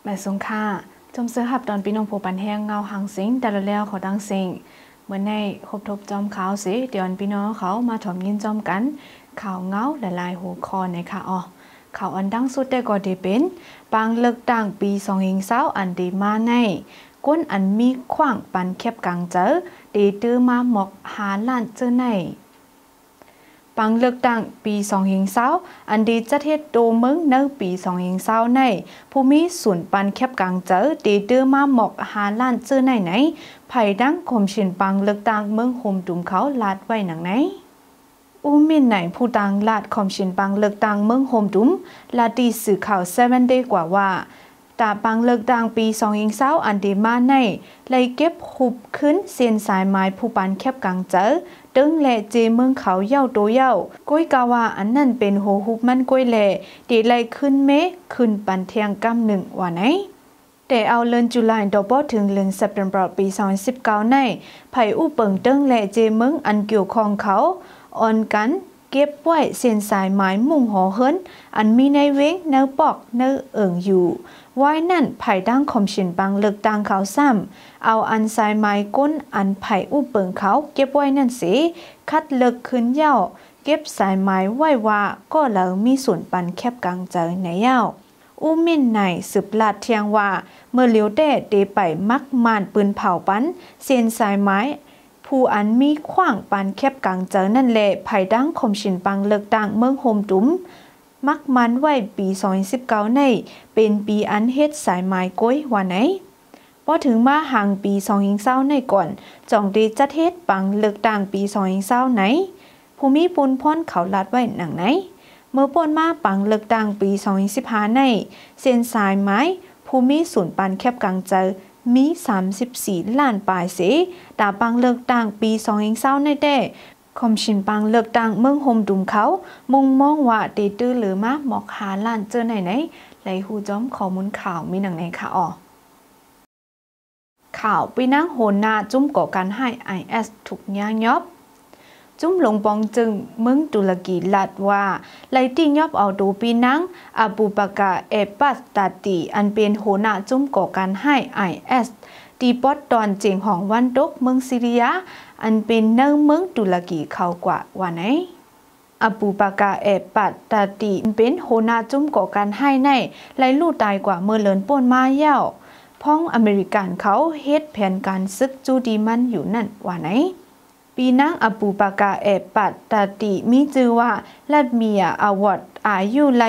มาสงค่าจมเสื้อหับตอนปีน้องผู้ปันแห้งเงาหางสิงแต่ละแล้วเขาดังสิงเหมือนในคบทบจอมขาวสิเดี๋ยวพี่น้องเขามาถมยินจอมกันข่าวเงาละลายหัวคอในค่ะข่าวอันดังสุดได้ก็ได้เป็นปางเลิกตั้งปี2020อันดีมาในก้นอันมีขว้างปันแคบกลางเจอดีตื้อมาหมอกหาล้านเจอในปังเลือกตั้งปี2020อันดีจะเทศโดเมืองในปี2020ในภูมิศูนย์ปันแคบกลางเจอดีดื้อมาหมอกหาล้านเจอไหนไผ่ดังคมชินปังเลือกตั้งเมืองโฮมดุมเขาลาดไว้หนังไหนมินไหนผู้ตังลาดคมชินปังเลือกตั้งเมืองโฮมดุมลาดีสื่อข่าว7 day กว่าตาปังเลือกตั้งปี2020อันดีมาในเลยเก็บหุบขึ้นเส้นสายไม้ผู้ปันแคบกลางเจอตึงแหล่เจเมืองเขาเย่าโตเย่าก้อยกาว่าอันนั้นเป็นโหหุบมันก้อยแหล่ดีไล่ขึ้นเมขึ้นปันเทียงกำหนึ่งว่าไหนแต่เอาเลือนจุลายดอกถึงเลือนเซปเทมเบอร์ปี2019ในไผ่อู้เปิงตึงแหล่เจเมืองอันเกี่ยวข้องเขาอ่อนกันเก็บไว้เส้นสายไม้มุ่งหอเฮิรนอันมีในเว้งเนื้อปอกเนื้อเอิงอยู่ไว้นั่นไผ่ดังคมชินปังเลือกตั้งเขาซ้ำเอาอันสายไม้ก้นอันไผ่อู้เปิงเขาเก็บไว้นั่นสิคัดเลิกขึ้นเย่าเก็บสายไม้ไว้ว่าก็แล้วมีส่วนปันแคบกลางเจอในเย่ามินในสืบลาดเทียงว่าเมื่อเลี้ยวแด่เดไปมักมานปืนเผาปันเส้นสายไม้ผู้อันมีขว้างปันแคบกลางเจอนั่นแหละไผ่ดังคมชินปังเลือกตั้งเมืองโฮมดุมมักมันไว้ปี2019ในเป็นปีอันเฮ็ดสายไม้ก้อยว่าไหนพอถึงมาห่างปี2020ในก่อนจ่องดีจัดเฮ็ดปังเลือกตั้งปี2020ไหนภูมิปุนพ่นเขาลัดไว้หนังไหนเมื่อป่นมาปังเลือกตั้งปี2015ในเส้นสายไม้ภูมิศูนย์ปันแคบกลางเจอมี34ล้านปลายเสตาปังเลือกตั้งปี2020ในแต่คมชินปังเลือกตั้งเมืองโฮมดุมเขามุ่งมองว่าเดตื้อหรือมาหมอกหาล้านเจอไหนไหลหูจ้อมข้อมูลข่าวมีหนังไหนค่ะข่าวปีนังโหนนาจุ้มก่อการให้ IS ถูกย่างยอบจุ้มหลงปองจึงเมืองตุรกีลัดว่าไลตี้ยอบเอาดูปีนังอาบูบากาเอปัสตาติอันเป็นโหนาจุ้มก่อการให้ IS ตีปอดตอนเจียงของวันตกเมืองซีเรียอันเป็นเนื้อเมืองตุรกีเขากว่าว่าไหนอาบูบากาเอปัตตาติเป็นโหนาจุ้มก่อการให้ในไลลู่ตายกว่าเมื่อเลินป่นมาเย่าพ้องอเมริกันเขาเฮ็ดแผนการซึกจูดีมันอยู่นั่นว่าไหนปีนังอาบูบากาเอปัตตาติมีชื่อว่าลัดเมียอาวอดอายุไล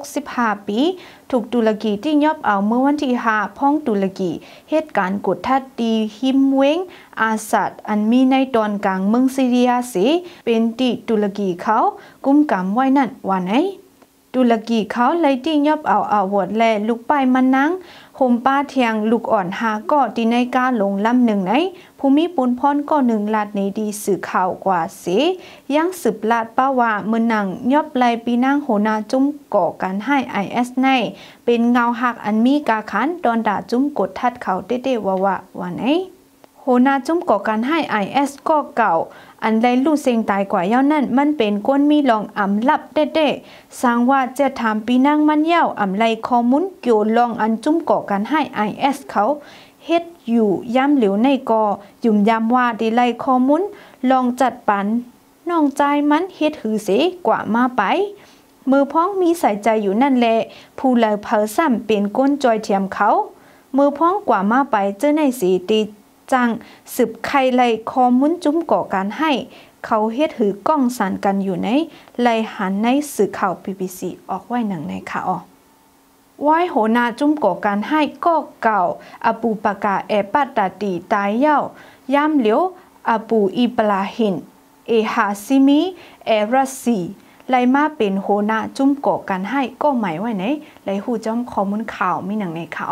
65 ปีถูกตุรกีที่ยอบเอาเมื่อวันที่5พ้องตุรกีเหตุการณ์กดทัดดีฮิมเวงอาสัดอันมีในตอนกลางเมืองซีเรียสิเป็นที่ตุรกีเขากุมกำไว้นั่นว่าไหนตุรกีเขาเลยที่ยอบเอาอาวอดและลูกไปมันนังโฮมป้าเทียงลูกอ่อน5ก็ที่ในกาลงลำหนึ่งไหนภูมิปุนพรก็1ลาดในดีสื่อข่าวกว่าเสยังสืบลาดป้าว่าเมื่อนังยอบไลปีนางโหนาจุ้มก่อการให้ IS ในเป็นเงาหักอันมีกาขันตอนด่าจุ้มกดทัดเขาเต้ๆว่าไหนโหนาจุ้มก่อการให้ IS ก็เก่าอันไลลู่เซงตายกว่าเย้านั่นมันเป็นก้นมีลองอำลับเต้ๆสร้างว่าจะถามปีนางมันเย้าอำไลข้อมูลเกี่ยวลองอันจุ้มก่อการให้ IS เขาเฮ็ดอยู่ย้ำเหลวในกอยุ่มย้ำว่าได้ไล่ข้อมูลลองจัดปันน้องใจมันเฮ็ดหือเสกว่ามาไปมือพ้องมีใส่ใจอยู่นั่นแหละผู้เหล่าเผอซ้ำเป็นก้นจอยเทียมเขามือพ้องกว่ามาไปเจ้าในสีตีจังสืบใครไล่ข้อมูลจุ้มก่อการให้เขาเฮ็ดหือกล้องสานกันอยู่ในไล่หันในสื่อข่าว BBC ออกไว้หนังในค่ะไว้โหนาจุ้มก่อการให้ก็เก่าอาบูบากาเอปัตตาติตายเย่าย่ำเหลียวอาบูอิบราฮิมเอฮาซิมีเอรัสซีไล่มาเป็นโหนาจุ้มก่อการให้ก็หมายไว้ไหนไล่หูจ้อมข้อมูลข่าวมีหนังในค่ะ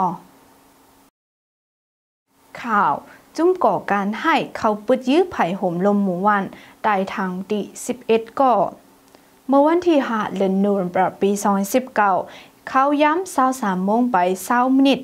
ข่าวจุ้มก่อการให้เขาปุดยื้อไผ่ห่มลมหมู่วันตายทางที่11ก่อเมื่อวันที่5เดือนโนเวมเบอร์ปี2019เขาย้ำ23 โมงไป20 มินิ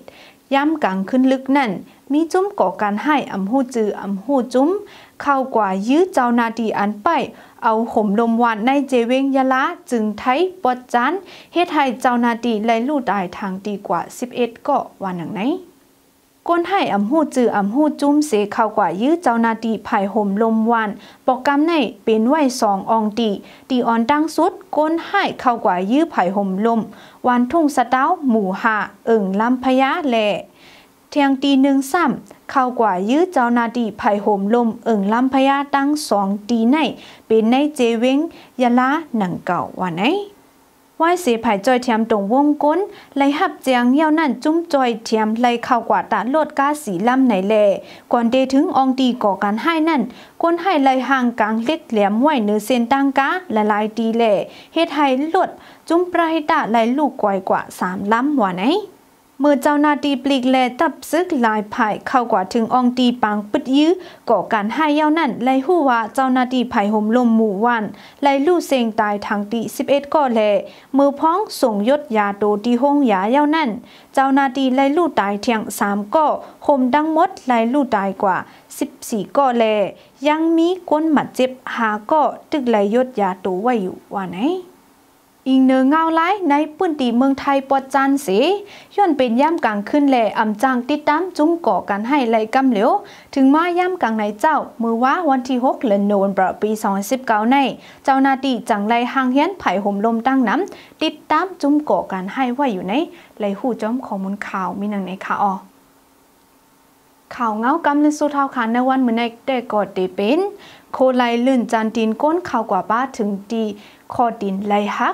ย้ำกังขึ้นลึกนั่นมีจุ้มก่อการให้อำหูจืออำหูจุ้มเข้ากว่ายื้อเจ้านาทีอันไปเอาห่มลมวันในเจเวงยะละจึงไทยปอดจันเฮ็ดให้เจ้านาทีไล่ลู่ตายทางดีกว่า11ก็วันหนังไหนก้นให้อำหูจืออำหูจุ้มเสเข้ากว่ายื้อเจ้านาทีไผ่ห่มลมวันปอกกำในเป็นไว้2อองตีอ่อนดังสุดก้นให้เข้ากว่ายื้อไผ่ห่มลมวันทุ่งสะเต้าหมู่5ลำพญาแลเที่ยงตี1ซ้ำเข้ากว่ายื้อเจ้านาทีไผ่ห่มลมลำพญาตั้ง2ตีในเป็นในเจเวงยะละหนังเก่าว่าไหนไหว้เสียไผ่จอยเทียมตรงวงก้นไล่หับเจียงเยี่ยวนั่นจุ้มจอยเทียมไล่เข้ากว่าตาโลดก้าสีลำไหนแลก่อนเดถึงอองตีก่อการให้นั่นก้นให้ไล่ห่างกลางเล็กแหลมไหวเนื้อเส้นตังกาละลายตีแลเฮ็ดให้ลดจุ้มปลายตาไล่ลูกก่อยกว่า3ลำว่าไหนเมื่อเจ้านาตีปลีกแลตับซึกลายไผ่เข้ากว่าถึงอองตีปังปึดยื้อก่อการให้เย้านั่นไล่หู้ว่าเจ้านาตีไผ่ห่มลมหมู่วันไล่ลู่เซงตายทางตี11ก็แลมือพ้องส่งยศยาโตตีห้องยาเย้านั่นเจ้านาตีไล่ลู่ตายเที่ยง3ก็ห่มดังมดไล่ลู่ตายกว่า14ก็แลยังมีก้นหมัดเจ็บ5ก็ตึกไล่ยศยาโตไว้อยู่ว่าไหนอิงเนื้อเงาไล่ในปื้นตีเมืองไทยปอดจันสีย้อนเป็นย่ำกลางขึ้นแหล่อ่ำจางติดตามจุ้มก่อกันให้ไล่กำเหลียวถึงมาย่ำกลางในเจ้ามือว่าวันที่6เดือนโนนปี2019ในเจ้านาตีจังไล่หางเฮียนไผ่ห่มลมตั้งน้ำติดตามจุ้มก่อกันให้ไว้อยู่ในไล่หู้จ้อมข้อมูลข่าวมีหนังในข่าวข่าวเงากำลังสู้เท่าขันในวันมื้อในแต่กอดได้เป็นโคไลลื่นจานตีนก้นข่าวกว่าบ้าถึงตีคอดินไล่ฮัก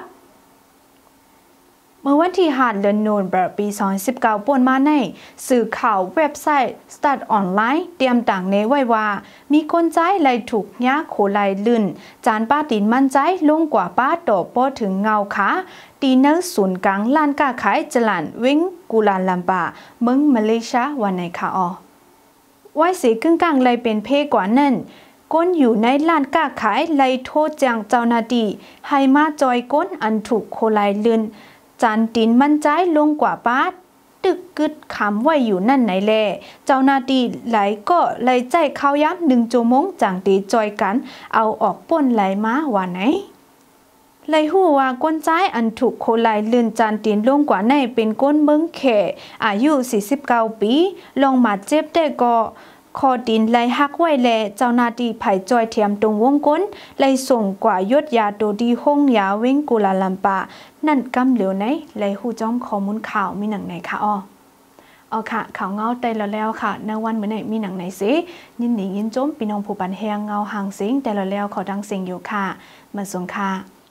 เมื่อวันที่5เดือนโนนปี2019ป่วนมาในสื่อข่าวเว็บไซต์ Start Online เตรียมต่างเนไว้ว่ามีคนใจไล่ถูกยาโคไลลื่นจานป้าตินมั่นใจลงกว่าป้าต่อป้อถึงเงาขาตีเนอร์ศูนย์กลางลานก้าขายจลันเวงกุลาลัมปาเมืองมาเลเซียวันในค่ะไว้สีกึ่งกลางไล่เป็นเพกว่านั่นก้นอยู่ในลานก้าขายไล่โทษจังเจ้านาตีให้มาจอยก้นอันถูกโคไลลื่นจานตินมั่นใจลงกว่าป้าตึกกึดขำไว้อยู่นั่นไหนแลเจ้านาตีไหลก็ไหลใจเข้าย้ำ1 ชั่วโมงจังตีจอยกันเอาออกป่นไหลมาว่าไหนไหลหู้ว่าก้นใจอันถูกโคไลลื่นจานตินลงกว่าในเป็นก้นเมืองแข่อายุ49 ปีลองมาเจ็บได้ก็คอดินไล่ฮักไว้แลเจ้านาตีไผ่จอยเทียมตรงวงก้นไล่ส่งกว่ายศยาโตดีห้องยาเว้งกุลาลัมปานั่นกำเหลียวไหนไล่หู้จ้อมข้อมูลข่าวมีหนังไหนคะค่ะข่าวเงาแต่แล้วค่ะในวันมื้อไหนมีหนังไหนสิยินดียินจมพี่น้องผู้ปันแหงเงาหางสิงแต่แล้วขอดังเสียงอยู่ค่ะมาส่งค่ะ